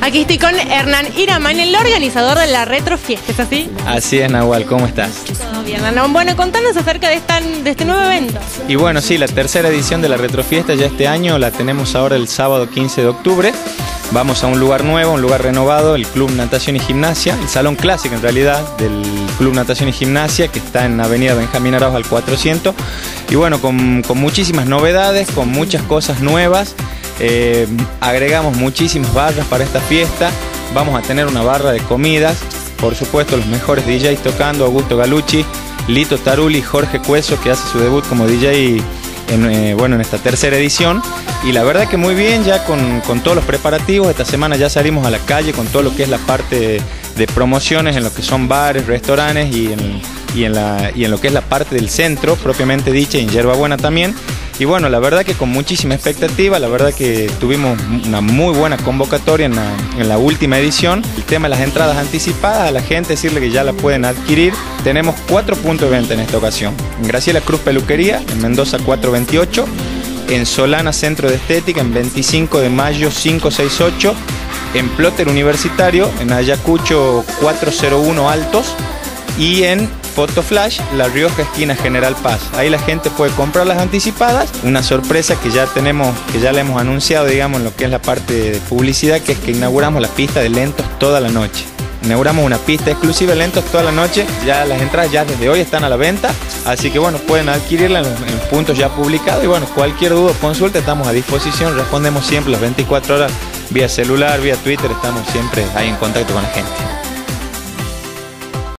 Aquí estoy con Hernán Iraman, el organizador de la Retrofiesta, ¿es así? Así es, Nahual, ¿cómo estás? Todo bien, Hernán. Bueno, contanos acerca de este nuevo evento. Y bueno, sí, la tercera edición de la Retrofiesta ya este año la tenemos ahora el sábado 15 de octubre. Vamos a un lugar nuevo, un lugar renovado, el Club Natación y Gimnasia, el salón clásico en realidad del Club Natación y Gimnasia, que está en Avenida Benjamín Arauz al 400. Y bueno, con muchísimas novedades, con muchas cosas nuevas. Agregamos muchísimas barras para esta fiesta. Vamos a tener una barra de comidas, por supuesto los mejores DJs tocando: Augusto Galucci, Lito Tarulli, Jorge Cueso, que hace su debut como DJ en esta tercera edición. Y la verdad que muy bien, ya con todos los preparativos. Esta semana ya salimos a la calle con todo lo que es la parte de promociones en lo que son bares, restaurantes y en lo que es la parte del centro propiamente dicha, y en Yerbabuena también. Y bueno, la verdad que con muchísima expectativa, la verdad que tuvimos una muy buena convocatoria en la última edición. El tema de las entradas anticipadas, a la gente decirle que ya la pueden adquirir. Tenemos 4 puntos de venta en esta ocasión: en Graciela Cruz Peluquería, en Mendoza 428, en Solana Centro de Estética, en 25 de mayo 568, en Plotter Universitario, en Ayacucho 401 Altos, y en Fotoflash, La Rioja esquina General Paz. Ahí la gente puede comprar las anticipadas. Una sorpresa que ya tenemos, que ya le hemos anunciado, digamos, en lo que es la parte de publicidad, que es que inauguramos la pista de lentos toda la noche. Inauguramos una pista exclusiva de lentos toda la noche. Ya las entradas ya desde hoy están a la venta, así que bueno, pueden adquirirla en los puntos ya publicados. Y bueno, cualquier duda o consulta estamos a disposición. Respondemos siempre las 24 horas vía celular, vía Twitter. Estamos siempre ahí en contacto con la gente.